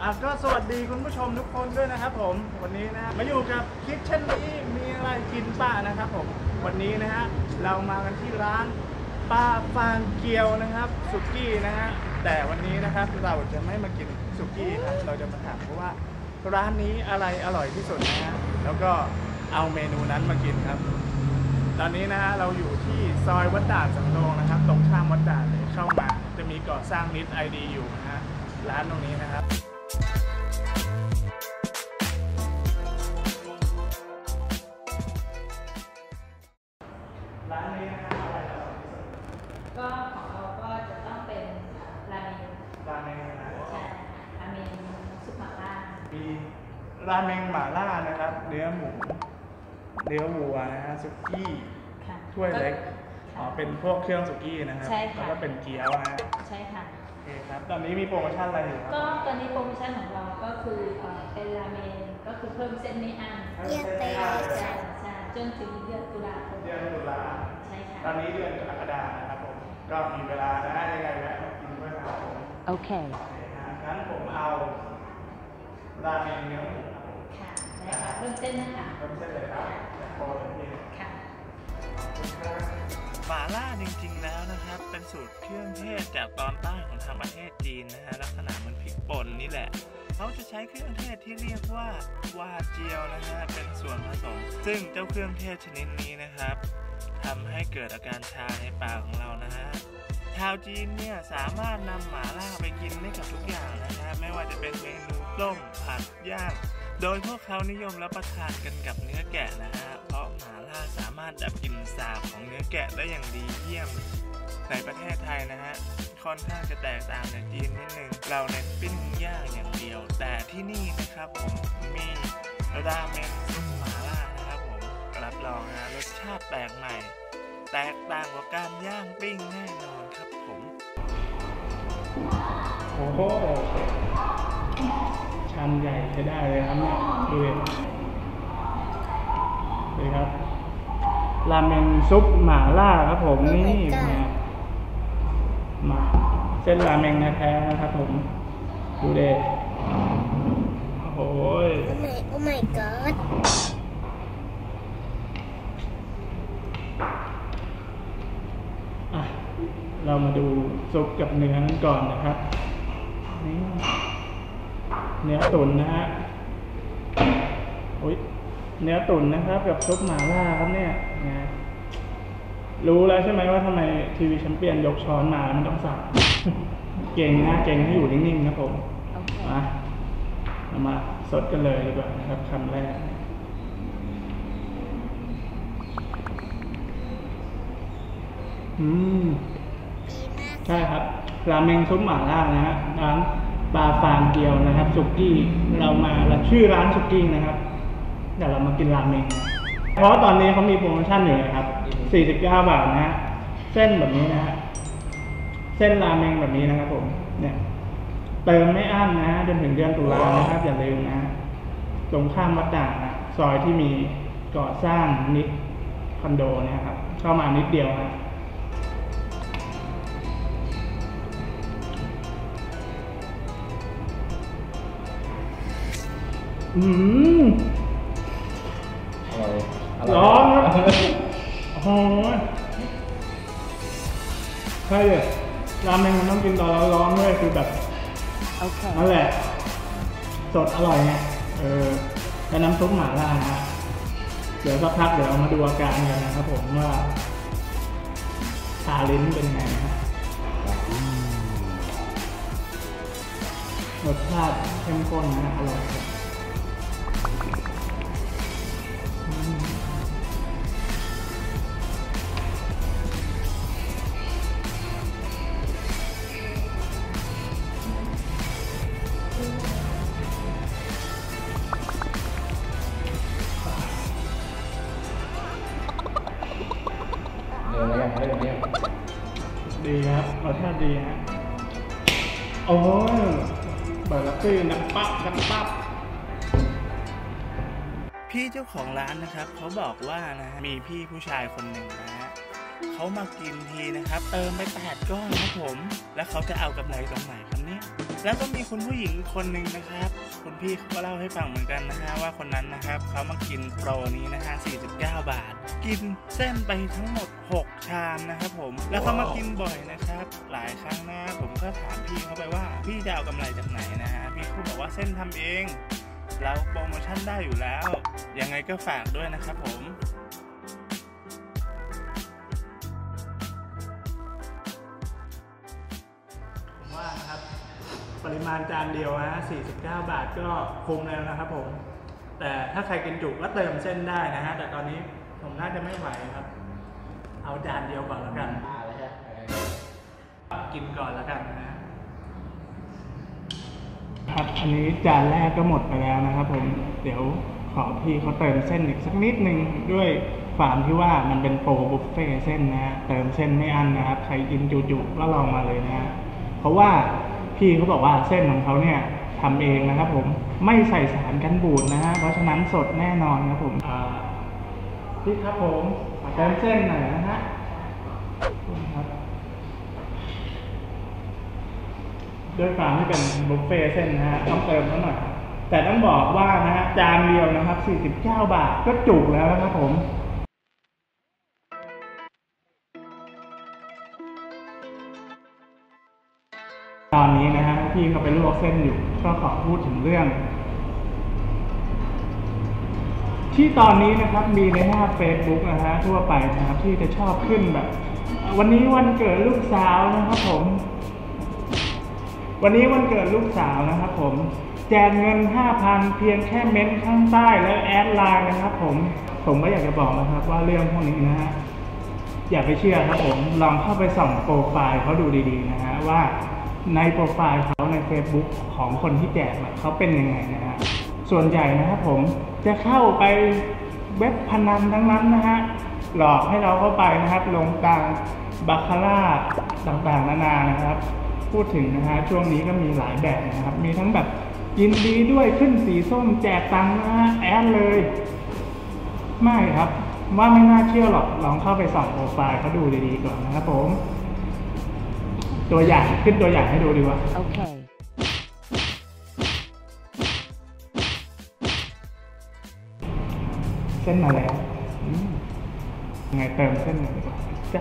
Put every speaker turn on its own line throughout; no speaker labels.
ก็สวัสดีคุณผู้ชมทุกคนด้วยนะครับผมวันนี้นะมาอยู่กับคลิปเช่นนี้มีอะไรกินป้านะครับผมวันนี้นะฮะเรามากันที่ร้านป้าฟางเกียวนะครับสุกี้นะฮะแต่วันนี้นะครับเราจะไม่มากินสุกี้ครับเราจะมาถามเพราะว่าร้านนี้อะไรอร่อยที่สุดนะฮะแล้วก็เอาเมนูนั้นมากินครับตอนนี้นะฮะเราอยู่ที่ซอยวัดด่านสำโรงนะครับตรงข้ามวัดด่านเลยเข้ามาจะมีก่อสร้างนิดไอดีอยู่นะฮะร้านตรงนี้นะครับร้านนี้นะฮะอะไรอร่อยที่สุด
ก็ของเราก็จะต้องเป็นราเมง
นะ
ใช่ราเมงซุปหม่าล่า
มีราเมงหม่าล่านะครับเนื้อหมูเนื้อวัวนะฮะสุกี้ถ้วยเล็กเป็นพวกเครื่องสุกี้นะครับแล้วก็เป็นเกี๊ยวนะ
ใช่ค่ะ
โอเคครับตอนนี้มีโปรโมชั่นอะไรอยู่ครับ
ก็ตอนนี้โปรโมชั่นของเราก็คือเป็นราเมงก็คือเพิ่มเส้นไม่อั้นใช่จนถึงเดือนตุลาคมใช่ค่ะ
ตอนนี้เดือนกรกฎาคมนะครับผมก็มีเวลาได้ยังไงแวะมากินด้วยนะครับผม
โอเค
งั้นผมเอาราเมงเนื้อหมู
ค่ะได้ค่ะเพิ่มเส้นนะคะ
เพิ่มเส้นเลยครับโปรเลย
ค่ะ
หม่าล่าจริงๆแล้วนะครับเป็นสูตรเครื่องเทศจากตอนใต้ของทางประเทศจีนนะฮะลักษณะเหมือนพริกป่นนี่แหละเขาจะใช้เครื่องเทศที่เรียกว่าวาเจียวนะฮะเป็นส่วนผสมซึ่งเจ้าเครื่องเทศชนิดนี้นะครับทำให้เกิดอาการชาในปากของเรานะฮะชาวจีนเนี่ยสามารถนำหม่าล่าไปกินได้กับทุกอย่างนะฮะไม่ว่าจะเป็นเมนูต้มผัดย่างโดยพวกเขานิยมรับประทานกันกับเนื้อแกะนะฮะเพราะหม่าล่าสามารถดับกลิ่นสาบของเนื้อแกะได้อย่างดีเยี่ยมในประเทศไทยนะฮะค่อนข้างจะแตกต่างจากจีนนิดนึงเราเน้นปิ้งย่างอย่างเดียวแต่ที่นี่นะครับผมมีราเมงซุปหม่าล่านะครับผมรับรองนะรสชาติแปลกใหม่แตกต่างกว่าการย่างปิ้งแน่นอนครับผม
โอ้โหชามใหญ่ใช้ได้เลยครับเนี่ยดูเลยครับราเมงซุปหม่าล่าครับผมนี่มาเส้นราเมงแท้ๆนะครับผมดูเด็ดโอ้ย
โอ้ my god
เรามาดูซุปกับเนื้อก่อนนะครับนี่เนื้อตุ๋นนะฮะเนื้อตุ๋นนะครับกับซุปหม่าล่าครับเนี่ยนะรู้แล้วใช่ไหมว่าทำไมทีวีแชมเปี้ยนยกช้อนมามันต้องสั่งเก่งนะเก่งให้อยู่นิ่งๆนะผมมาสดกันเลยดีกว่านะครับคำแรกใช่ครับราเมงซุปหม่าล่านะฮะร้านปลาฟางเกียวนะครับสุกี้เรามาชื่อร้านสุกี้นะครับเดี๋ยวเรามากินราเมงเพราะตอนนี้เขามีโปรโมชั่นอยู่นะครับ49 บาทนะฮะเส้นแบบนี้นะฮะเส้นราเมงแบบนี้นะครับผมเนี่ยเติมไม่อั้นนะจนถึงเดือนตุลานะครับอย่าลืมนะตรงข้ามวัดด่านนะซอยที่มีก่อสร้างนิดคอนโดเนี่ยครับเข้ามานิดเดียวนะร้อนครับโอ้โหใช่เลยราเมงมันต้องกินตอนร้อนด้วยคือแบบนั่นแหละสดอร่อยไงแล้วน้ำซุปหม่าล่านะเดี๋ยวสักพักเดี๋ยวมาดูอาการกันนะครับผมว่าชาลิ้นเป็นไงนะครับรสชาติเข้มข้นนะอร่อยดีครับรสชาติดีฮะโอ้ยเปิดแล้วคือน้ำปั๊บ
พี่เจ้าของร้านนะครับเขาบอกว่านะมีพี่ผู้ชายคนหนึ่งนะฮะเขามากินทีนะครับเติมไป8 ก้อนครับผมแล้วเขาจะเอากำไรตรงไหนครับเนี่ยแล้วก็มีคุณผู้หญิงคนหนึ่งนะครับคุณพี่เขาก็เล่าให้ฟังเหมือนกันนะฮะว่าคนนั้นนะครับเขามากินโปรนี้นะฮะ49 บาทกินเส้นไปทั้งหมด6 ชามนะครับผมแล้วเขามากินบ่อยนะครับหลายครั้งนะผมก็ถามพี่เขาไปว่าพี่จะเอากำไรจากไหนนะฮะพี่เขาบอกว่าเส้นทำเองแล้วโปรโมชั่นได้อยู่แล้วยังไงก็ฝากด้วยนะครับผม
ว่านะครับปริมาณจานเดียวนะ49 บาทก็คุ้มแล้วนะครับผมแต่ถ้าใครกินจุก็เติมเส้นได้นะฮะแต่ตอนนี้ผมน่าจะไม่ไหวครับเอาจานเดียวก่อนแล้วกันกินก่อนแล้วกันนะครับอันนี้จานแรกก็หมดไปแล้วนะครับผมเดี๋ยวขอพี่เขาเติมเส้นอีกสักนิดนึงด้วยความที่ว่ามันเป็นโปรบุฟเฟ่เส้นนะฮะเติมเส้นไม่อั้นนะครับใครกินจุๆก็ลองมาเลยนะฮะเพราะว่าพี่เขาบอกว่าเส้นของเขาเนี่ยทำเองนะครับผมไม่ใส่สารกันบูดนะฮะเพราะฉะนั้นสดแน่นอนครับผมพี่ครับผมเติมเส้นหน่อยนะฮะครับด้วยความที่เป็นบุฟเฟ่เส้นนะฮะต้องเติมเขาหน่อยแต่ต้องบอกว่านะฮะจานเดียวนะครับ49 บาทก็จุกแล้วนะครับผมตอนนี้นะฮะพี่เขาไปลวกเส้นอยู่ก็ขอพูดถึงเรื่องที่ตอนนี้นะครับมีในหน้า Facebook นะฮะทั่วไปนะครับที่จะชอบขึ้นแบบวันนี้วันเกิดลูกสาวนะครับผมวันนี้วันเกิดลูกสาวนะครับผมแจกเงิน 5,000 เพียงแค่เม้นข้างใต้แล้วแอดไลน์นะครับผมก็อยากจะบอกนะครับว่าเรื่องพวกนี้นะฮะอย่าไปเชื่อครับผมลองเข้าไปส่องโปรไฟล์เขาดูดีๆนะฮะว่าในโปรไฟล์เขาใน Facebook ของคนที่แจกเขาเป็นยังไงนะฮะส่วนใหญ่นะครับผมจะเข้าไปเว็บพนันทั้งนั้นนะฮะหลอกให้เราเข้าไปนะครับลงตังบาคาร่าต่างๆนานานะครับพูดถึงนะฮะช่วงนี้ก็มีหลายแบบนะครับมีทั้งแบบยินดีด้วยขึ้นสีส้มแจกตังค์นะฮะแอดเลยไม่ครับว่าไม่น่าเชื่อหรอกลองเข้าไปส่องโปรไฟล์เขาดูดีๆก่อนนะครับผมตัวอย่างขึ้นตัวอย่างให้ดูดีกว่าโอเคเส้นมาแล้วยังไงเติมเส้นหน่อยดีกว่าจ้ะ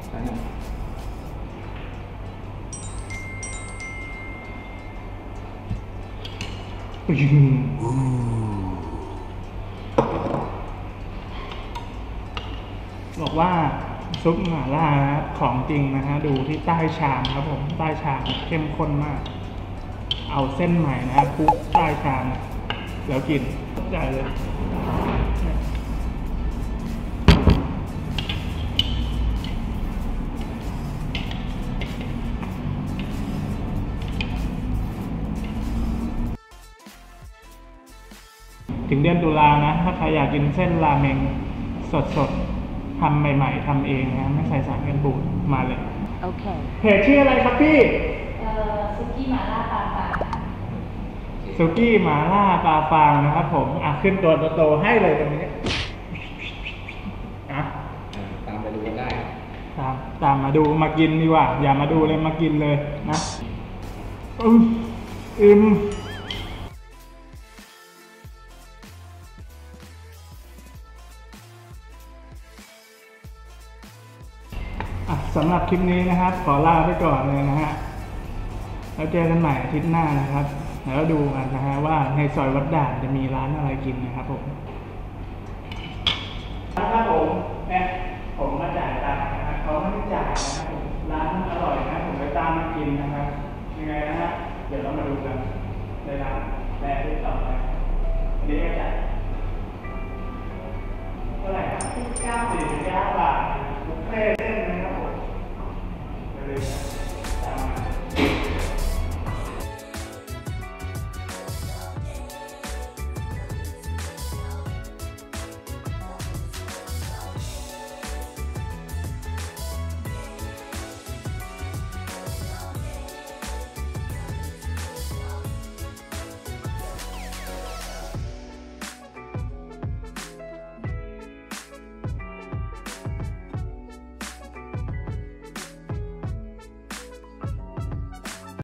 บอกว่าซุปหม่าล่าของจริงนะฮะดูที่ใต้ชามครับผมใต้ชามเข้มข้นมากเอาเส้นใหม่นะคลุกใต้ชามแล้วกินได้เลยถึงเดือนตุลานะถ้าใครอยากกินเส้นราเมงสดๆทำใหม่ๆทำเองนะไม่ใส่สารกันบูดมาเลยโอเคเพจชื่ออะไรครับพี่
ซุกี้หม่าล่าปลาฟาง
ซุกี้หม่าล่าปลาฟางนะครับผมขึ้นตัวโตๆให้เลยตรงนี้
ตามไปดูกันได้
ตามมาดูมากินดีกว่าอย่ามาดูเลยมากินเลยนะสำหรับคลิปนี้นะครับขอลาไปก่อนเลยนะฮะแล้วเจอกันใหม่อาทิตย์หน้านะครับแล้วดูกันนะฮะว่าในซอยวัดด่านจะมีร้านอะไรกินนะครับผมถ้าผมมาจ่ายตังค์นะครับเขาไม่ได้จ่ายนะครับผมร้านอร่อยนะผมไปตามมากินนะครับยังไงนะฮะเดี๋ยวเรามาดูกันในร้านแรกที่ต่อไป